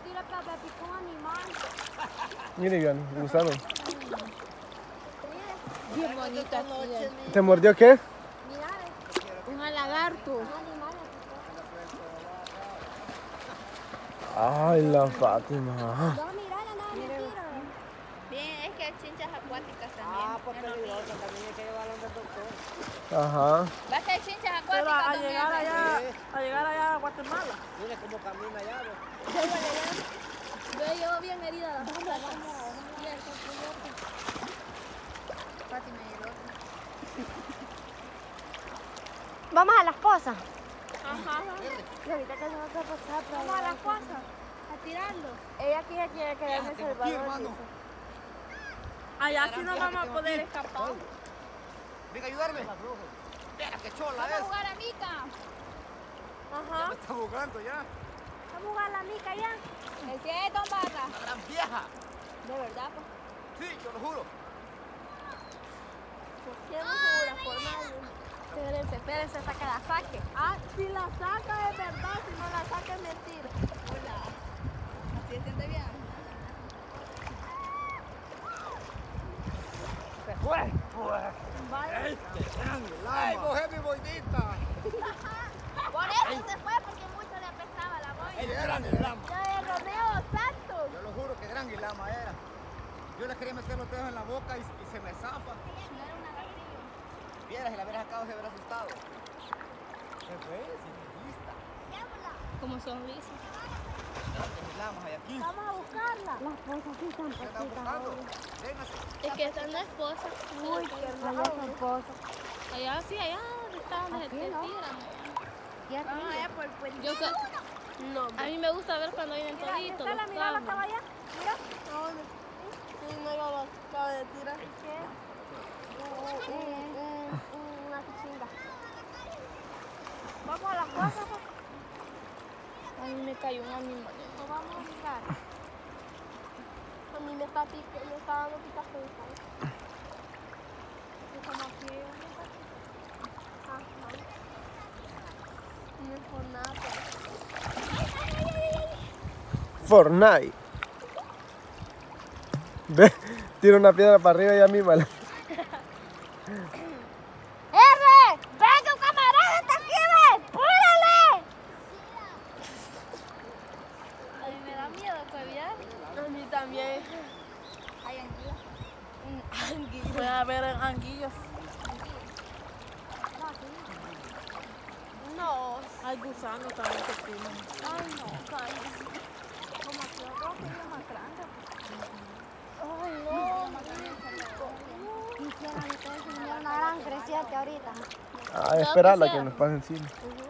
tira que me picó un animal. Mire, Iván, gusano. Bien bonita aquí. ¿Te mordió qué? Mira, un lagarto. Ay, la Fátima. No, mira, nada, mentira. Bien, es que hay chinchas acuáticas también. Ah, pues peligroso, también hay que llevarlo donde el doctor. Ajá. Va a ser chinchas Pero acuáticas a llegar también. allá a Guatemala. Mire cómo camina allá. Yo llevo bien herida la pata. Fátima y el otro. Vamos a las cosas. Ajá. Y ahorita tenemos que pasar por vamos a las cosas. A tirarlos. Ella quiere quedarme en El Salvador. Allá sí no vamos a poder escapar. Venga a ayudarme. Vea qué chola Vamos a es. jugar a Mica. Ya me está jugando ya. Vamos a jugar a la mica ya. ¿El qué es, don Barra? La gran vieja. De verdad, pues. Sí, yo lo juro. ¿Por qué no juras por nadie? Espérense, hasta que la saque. Ah, si la saca es verdad, si no la saca es mentira. Hola. ¿Así se siente bien? Se fue. Vaya. Ay, mujer mi bonita. Por eso se fue, porque mucho le apestaba la boina. Ella era gran lama. La de Romeo Santos. Yo lo juro que gran lama era. Yo le quería meter los dedos en la boca y se me zafa. Vieras, si la hubieras sacado se hubiera asustado. Se fue, sin vista. Como sonrisa. Lamas hay aquí. Vamos a buscarla. Las cosas sí están ¿Qué están buscando? Véngase. Es que esta es la esposa. Uy, qué hermosa esposa. Allá sí, allá está donde Aquí, te ¿no? tiran. Vamos allá por el puente. Yo no. A mí me gusta ver cuando vienen Mira, toditos está la los mirada carros. estaba allá. Mira. Sí, no lo acaba de tirar. ¿Qué? Una chinga. Vamos a las cosas, pues. A mí me cayó un animal. No vamos a mirar. A mí me está dando picazón. Y como aquí. Ajá. No es por nada. Fortnite. Ve, tira una piedra para arriba y a mí, vale. ¡R! ¡Venga, un camarada! ¡Está aquí, ve! ¡Púrale! A mí me da miedo cueviar. A mí también. Hay anguilas. Anguillas. Voy a ver anguillas. No. Hay gusanos también que tienen. Ay, no, cállate. Como que otro que es más grande. Ay, no. Quisiera ustedes tener una gran creciente ahorita. Ah, esperarla que nos pase encima.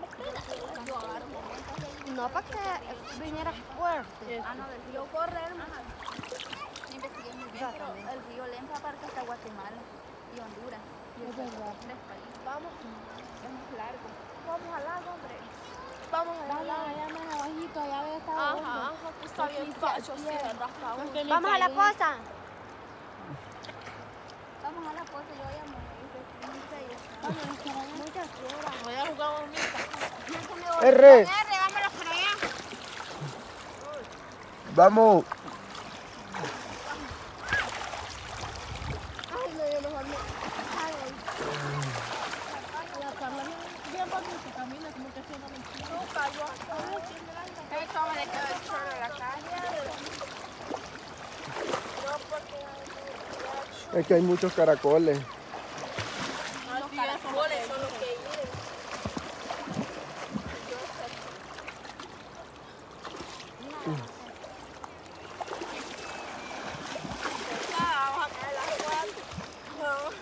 No, para que viniera fuerte. Ah, no, del río correr. Investigué muy bien, pero el río Lempa parte hasta Guatemala y Honduras. Y es verdad. 3 países. Vamos. Es más largo. Vamos al lago, hombre. Vamos a Dale, allá más abajito, allá ve esta Ajá, está bien facho, sí, rascado. Vamos a la cosa. Vamos a la cosa, yo voy a morir. Muchas piedras. Voy a jugar con Mica. R, Vámonos por allá. vamos. Ay, no, yo mejor no. La Carla bien bonita, camina como que haciendo mentira. No, cayó. Esto me le quedó el chorro de la calle. Es que hay muchos caracoles. Los caracoles son los que viven. Vamos a caer las cuatro.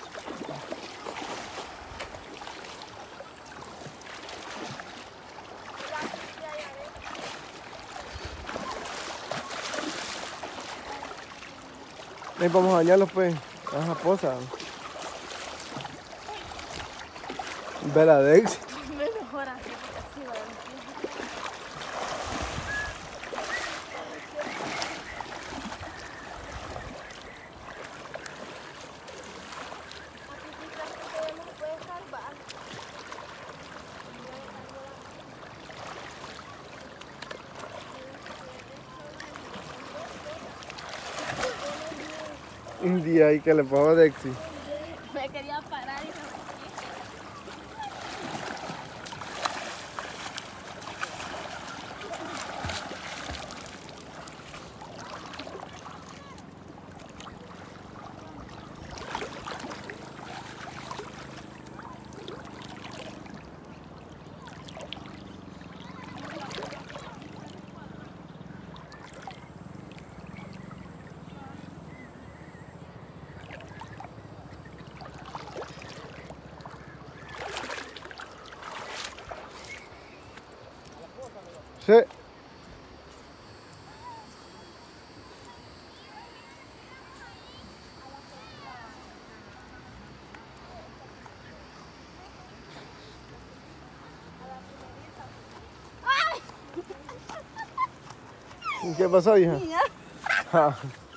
Ven, vamos a bañarlos, pues. Ajá, posa. Vela Dex. Mejor así, así va a decir. Un día ahí que le pasó a Dexy. Me quería parar y me Sí. ¿Qué pasó, hija? Ja.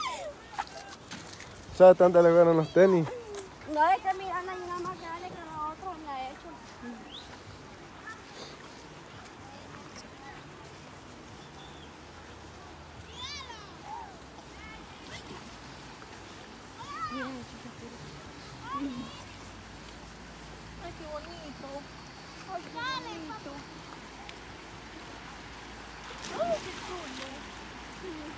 ¿Sabes tanto le ganan los tenis? No, es que mi Ana hay una más grande que nosotros me ha hecho. Ay, qué bonito. Ay, qué bonito. Ay, qué chulo.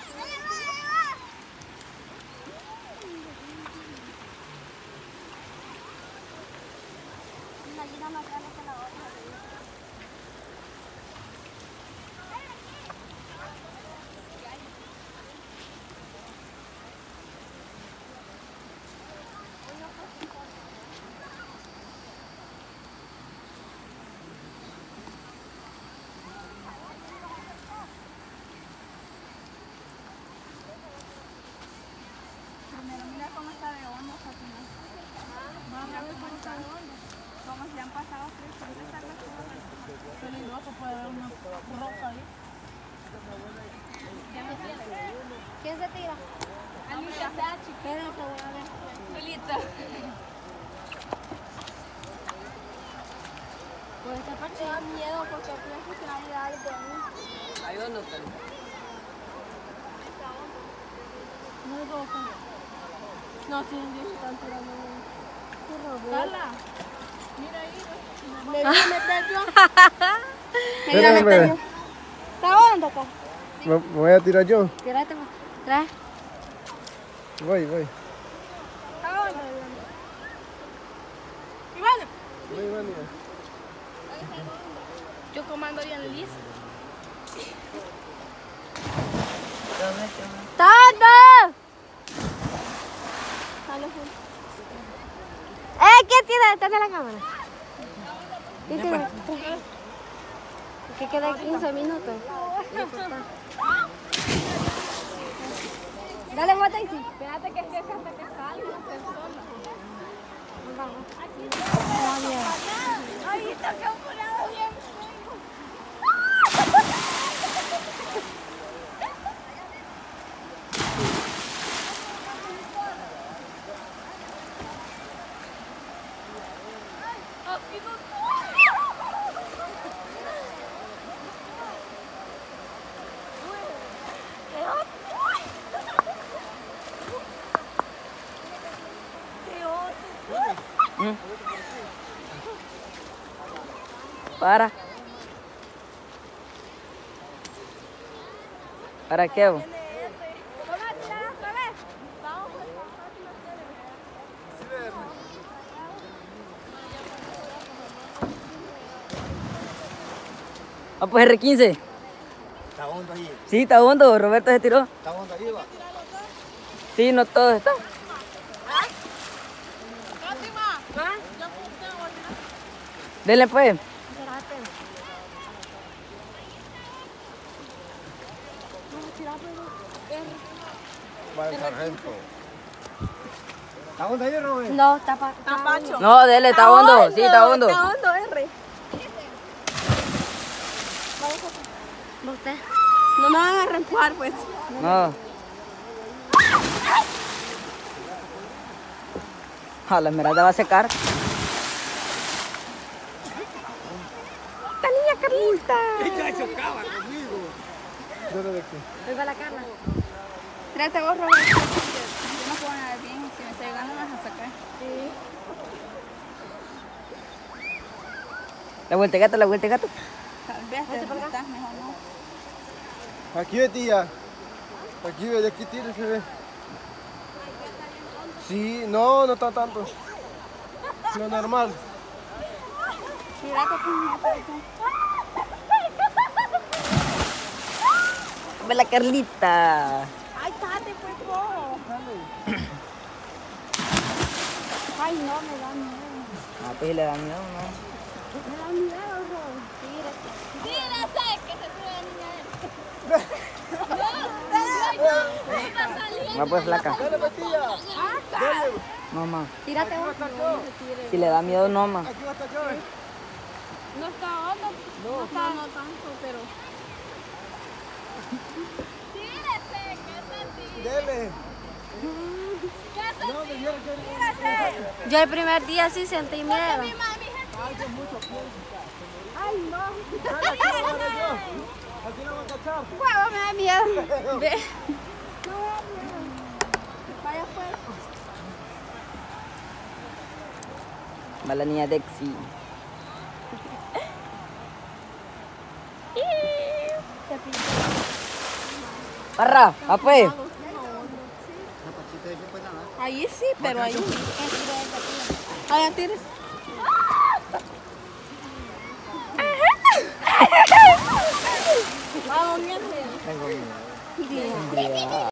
Una gallina más grande que la otra. Primero mira cómo está de hondo, Fatima. Mira cómo está de hondo. Como si han pasado 3 horas a las cosas. Peligroso, puede haber una roca ahí. ¿Quién se tira? Anita, Espérate, voy a ver. Julita. Pues esta parte da miedo porque pienso que nadie da algo de mí. No hay roca. No, sí, Dios, están tirando. Qué robot. Carla, mira ahí. Me iba a meter yo. Me iba a meter Espérame. yo. ¿Está hondo acá? ¿Me voy a tirar yo? Tírate, trae. Voy. ¿Está hondo? Voy, Vania. Yo comando bien listo. ¡Todo! ¿Qué tiene detrás de la cámara? ¿Qué tiene? Que queda 15 minutos. Dale vuelta y sí. Espérate que es que hasta que salga la persona. Ay, está apurado bien. Para. ¿Para qué? Bo? Ah, pues R15. Está hondo ahí. Sí, está hondo. Roberto se tiró. Está hondo ahí, va. Sí, no todo está. Dele pues. Va el sargento. ¿Está hondo ahí, Robert? No, está Pacho. No, dele, está hondo. Sí, está hondo. Está hondo, R. ¿Usted? No me van a arrancar, pues. No. Ah, la esmeralda va a secar. ¡Esta niña Carlita! Ella chocaba conmigo. Dale, Dexy. Ahí va la Carla. Tírate vos, Roberto. puedo nadar bien. Si me estoy llegando me vas a sacar. Sí. La vuelta de gato, la vuelta de gato. Tal vez te estás mejor, ¿no? Aquí ve, tía. Aquí ve, de aquí tira se ve. Sí, no, no está tanto. Lo normal. Mira que Ve la Carlita. Ay, tate, por favor. Ay, no, me da miedo. Ah, pues le da miedo, ¿no? Me da miedo, Ron. tírese, que se sube la niña de él. No, pues flaca. Dale, Matías. No, ma. Tírate vos. Si le da miedo, no, ma. Aquí va a estar yo. No está hondo. No está no tanto, pero... Tírese, que se tire. Dele. Que se No, me dijeron que... Yo el primer día sí sentí miedo. mi mami. Ay, no. Dale, aquí lo agarro yo. Aquí lo voy a cachar. Huevo, me da miedo. Ve. No me da miedo. Vaya pues. Va la niña Dexy. Barra, ah, pues. Ahí sí, pero ahí. Allá tienes. Vamos, bien. Tengo miedo.